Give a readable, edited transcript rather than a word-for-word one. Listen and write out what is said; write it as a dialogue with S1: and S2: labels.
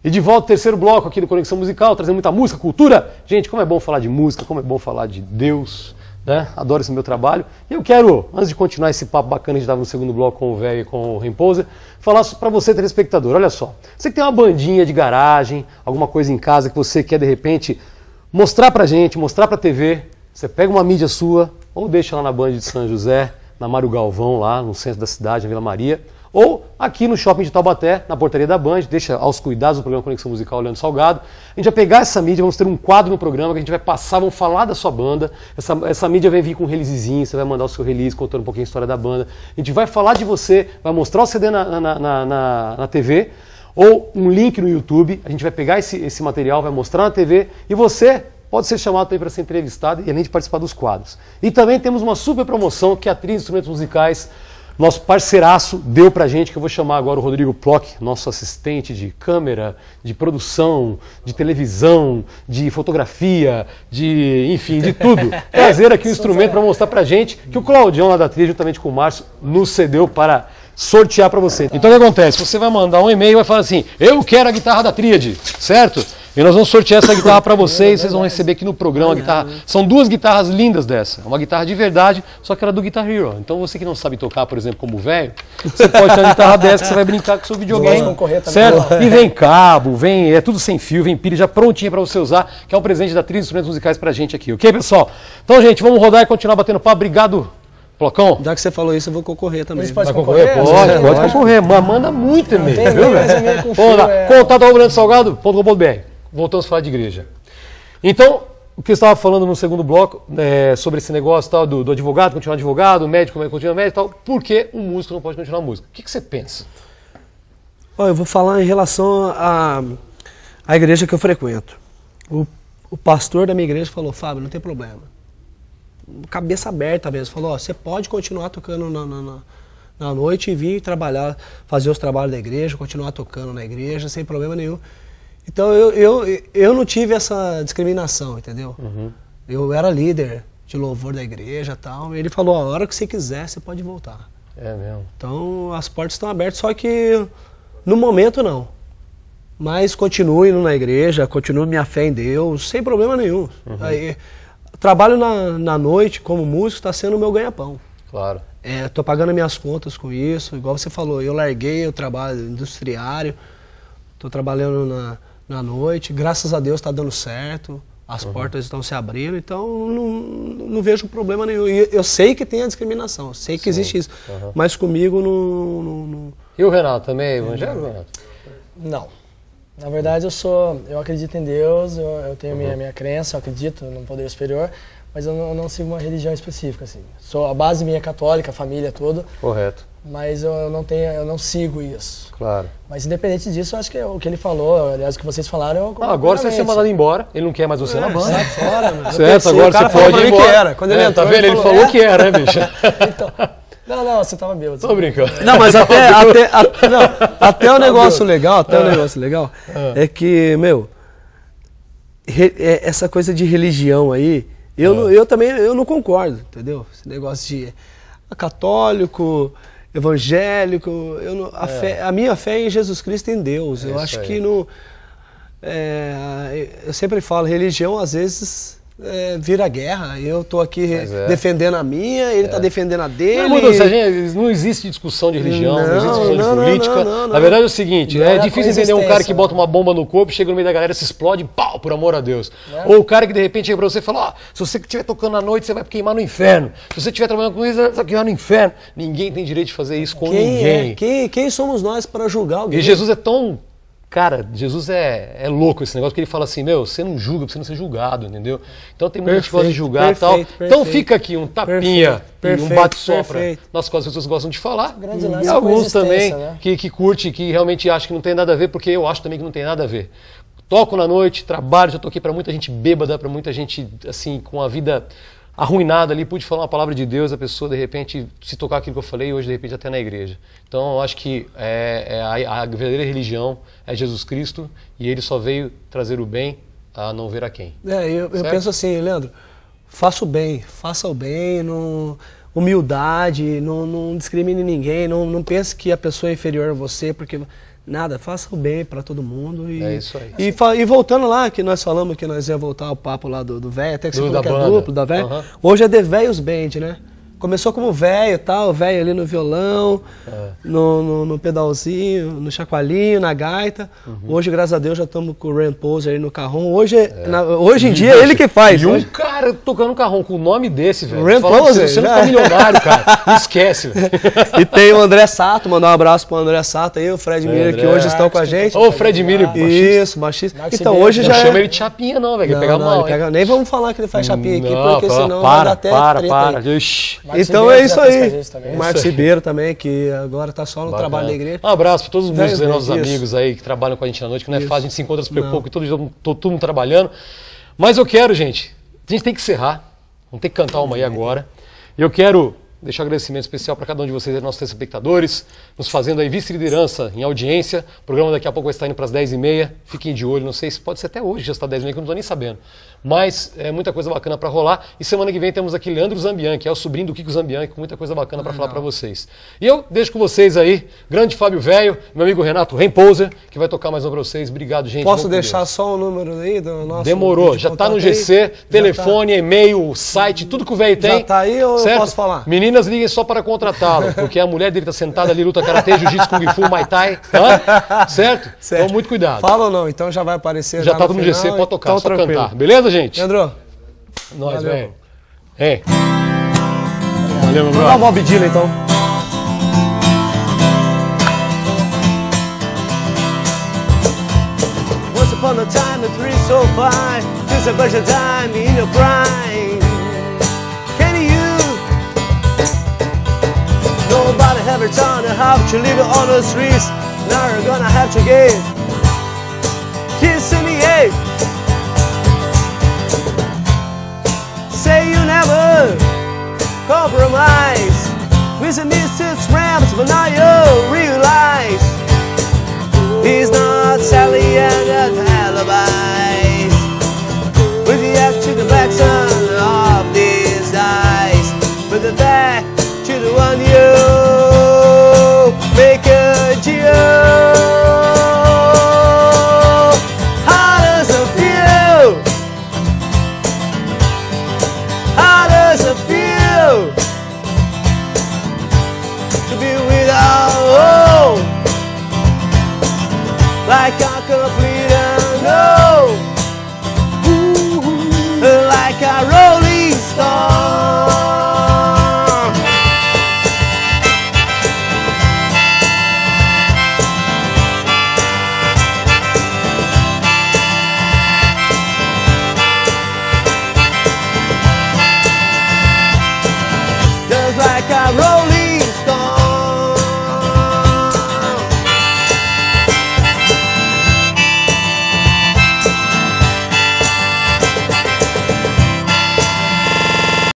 S1: E de volta ao terceiro bloco aqui do Conexão Musical, trazendo muita música, cultura. Gente, como é bom falar de música, como é bom falar de Deus, né? Adoro esse meu trabalho. E eu quero, antes de continuar esse papo bacana, a gente estava no segundo bloco com o velho e com o Rainposer, falar para você, telespectador, olha só. Você que tem uma bandinha de garagem, alguma coisa em casa que você quer, de repente, mostrar pra gente, mostrar pra TV, você pega uma mídia sua, ou deixa lá na Band de São José, na Mário Galvão, lá no centro da cidade, na Vila Maria, ou aqui no Shopping de Taubaté, na portaria da Band, deixa aos cuidados do programa Conexão Musical Leandro Salgado. A gente vai pegar essa mídia, vamos ter um quadro no programa que a gente vai passar, vamos falar da sua banda. Essa mídia vai vir com um releasezinho, você vai mandar o seu release contando um pouquinho a história da banda. A gente vai falar de você, vai mostrar o CD na TV, ou um link no YouTube. A gente vai pegar esse material, vai mostrar na TV, e você pode ser chamado também para ser entrevistado e além de participar dos quadros. E também temos uma super promoção que a Tríade de Instrumentos Musicais, nosso parceiraço, deu pra gente, que eu vou chamar agora o Rodrigo Plock, nosso assistente de câmera, de produção, de televisão, de fotografia, enfim, de tudo. Trazer aqui o instrumento para mostrar pra gente, que o Claudião lá da Tríade, juntamente com o Márcio, nos cedeu para sortear para você. Então o que acontece? Você vai mandar um e-mail e vai falar assim, eu quero a guitarra da Tríade, certo? E nós vamos sortear essa guitarra para vocês, vocês vão receber aqui no programa a guitarra. São duas guitarras lindas dessa, uma guitarra de verdade, só que ela é do Guitar Hero. Então você que não sabe tocar, por exemplo, como velho, você pode ter uma guitarra dessa que você vai brincar com o seu videogame, certo? E vem cabo, é tudo sem fio, vem pilha já prontinha para você usar, que é um presente da Tríade de Instrumentos Musicais pra gente aqui, ok, pessoal? Então, gente, vamos rodar e continuar batendo papo. Obrigado, Plocão.
S2: Já que você falou isso, eu vou concorrer também.
S1: Vai concorrer? Pode concorrer, mas manda muito e-mail, viu, velho? Vamos lá, contato@leandrosalgado.com.br. Voltamos a falar de igreja. Então, o que eu estava falando no segundo bloco, sobre esse negócio tal, do advogado, continuar advogado, médico, continuar médico e tal, por que um músico não pode continuar música? O que você pensa?
S2: Eu vou falar em relação à igreja que eu frequento. O pastor da minha igreja falou, Fábio, não tem problema. Cabeça aberta mesmo, falou, você pode continuar tocando na noite e vir trabalhar, fazer os trabalhos da igreja, continuar tocando na igreja, sem problema nenhum. Então eu não tive essa discriminação, entendeu? Uhum. Eu era líder de louvor da igreja e tal. E ele falou, a hora que você quiser, você pode voltar.
S1: É mesmo.
S2: Então as portas estão abertas, só que no momento não. Mas continuo indo na igreja, continuo minha fé em Deus, sem problema nenhum. Uhum. Aí, trabalho na noite como músico, está sendo o meu ganha-pão.
S1: Claro.
S2: Estou pagando minhas contas com isso, igual você falou, eu larguei o trabalho industriário, estou trabalhando na noite, graças a Deus está dando certo, as portas estão se abrindo, então não vejo problema nenhum. E eu sei que tem a discriminação, eu sei que existe isso, mas comigo não...
S1: E o Renato também é evangélico, Renato?
S3: Não. Na verdade eu acredito em Deus, eu tenho minha crença, eu acredito no poder superior, mas eu não sigo uma religião específica, assim. A base minha é católica, a família toda.
S1: Correto.
S3: Mas eu não sigo isso.
S1: Claro.
S3: Mas independente disso, eu acho que o que ele falou, aliás, o que vocês falaram...
S1: agora você vai ser mandado embora, ele não quer mais você na banda.
S3: Sai fora, mano.
S1: Certo, agora você pode ir embora.
S2: Que era. Quando ele entrou,
S1: tá vendo? Ele falou que era, né, bicho?
S3: Então, não, você tava bêbado.
S1: Tô brincando.
S2: Não, mas até o negócio legal, é que, meu, essa coisa de religião aí, eu também não concordo, entendeu? Esse negócio de católico, evangélico, a minha fé é em Jesus Cristo e em Deus. Eu acho que eu sempre falo, religião às vezes vira guerra. Eu tô aqui defendendo a minha, ele tá defendendo a dele.
S1: Não existe discussão de religião, não existe discussão de política. Na verdade é o seguinte, é difícil entender um cara que bota uma bomba no corpo, chega no meio da galera, se explode, pau, por amor a Deus. Ou o cara que de repente chega pra você e fala, se você estiver tocando à noite, você vai queimar no inferno. Se você estiver trabalhando com isso, você vai queimar no inferno. Ninguém tem direito de fazer isso com ninguém.
S2: Quem somos nós para julgar alguém?
S1: E Jesus é tão... Cara, Jesus é louco esse negócio, que ele fala assim, você não julga pra você não ser julgado, entendeu? Então tem muita gente que gosta de julgar e tal. Então fica aqui um tapinha, um bate-sopra nas quais as pessoas gostam de falar. E alguns também que curte, que realmente acham que não tem nada a ver, porque eu acho também que não tem nada a ver. Toco na noite, trabalho, já toquei pra muita gente bêbada, pra muita gente assim, com a vida arruinada ali, pude falar uma palavra de Deus, a pessoa de repente se tocar aquilo que eu falei, hoje de repente até na igreja. Então eu acho que a verdadeira religião é Jesus Cristo e ele só veio trazer o bem a não ver a quem.
S2: Eu penso assim, Leandro, faça o bem, humildade, não discrimine ninguém, não pense que a pessoa é inferior a você, porque Nada, faça o bem para todo mundo. E,
S1: é isso aí.
S2: E voltando lá, que nós falamos que nós ia voltar ao papo lá do velho, até que você falou que é duplo, da velho. Hoje é The Velhos Band, né? Começou como velho e tal, velho ali no violão, no pedalzinho, no chacoalhinho, na gaita. Hoje, graças a Deus, já estamos com o Ren Poser aí no carrom. Hoje em dia é ele que faz.
S1: E um cara tocando carrom com o nome desse, velho.
S2: Ren Poser.
S1: Você não fica milionário, cara. Esquece, velho.
S2: E tem o André Sato, mandar um abraço pro André Sato aí, o Fred Miller, que hoje estão com a gente.
S1: Ô, Fred Miller,
S2: isso, baixista. Então hoje já.
S1: Não chama ele de chapinha, não, velho. Pega mal.
S2: Nem vamos falar que ele faz chapinha aqui, porque senão vai dar até
S1: para.
S2: Então é isso aí. O Marcos Ribeiro também, que agora tá só no trabalho da igreja.
S1: Um abraço para todos os músicos aí, nossos amigos aí que trabalham com a gente na noite, que não é fácil, a gente se encontra super pouco e todo mundo trabalhando. Mas eu quero, gente, a gente tem que encerrar, vamos ter que cantar uma aí agora. E eu quero deixar um agradecimento especial para cada um de vocês, nossos telespectadores, nos fazendo aí vice-liderança em audiência. O programa daqui a pouco vai estar indo para as 10h30. Fiquem de olho, não sei se pode ser até hoje, já está 10h30, que eu não estou nem sabendo. Mas é muita coisa bacana para rolar. E semana que vem temos aqui Leandro Zambian, que é o sobrinho do Kiko Zambian, com muita coisa bacana para falar para vocês. E eu deixo com vocês aí, grande Fábio Velho, meu amigo Renato Remposer, que vai tocar mais uma para vocês. Obrigado, gente.
S2: Posso deixar só o número aí do nosso...
S1: Demorou, já está no GC, telefone, e-mail, site, tudo que o velho tem.
S2: Já está aí ou
S1: certo?
S2: Eu posso falar?
S1: Meninas, liguem só para contratá-lo, porque a mulher dele está sentada ali, luta karatê, jiu-jitsu, kung fu, muay thai, certo? Então muito cuidado.
S2: Fala ou não, então já vai aparecer.
S1: Já está no GC, pode tocar,
S2: então,
S1: só
S2: tranquilo.
S1: cantar. Beleza, gente?
S2: Leandro.
S1: Nós, velho. Valeu, meu brother.
S2: Dá uma Bob Dylan, então. Once upon a time, a tree so fine, since a bunch of time in your prime. Can you? Nobody ever taught you how to live on the streets. Now you're gonna have to get kiss in the air. Say you never compromise with the mystic rams, but now you realize he's not Sally and the alibis. With the act to the black sun of these eyes, with the back to the one you make a deal. Like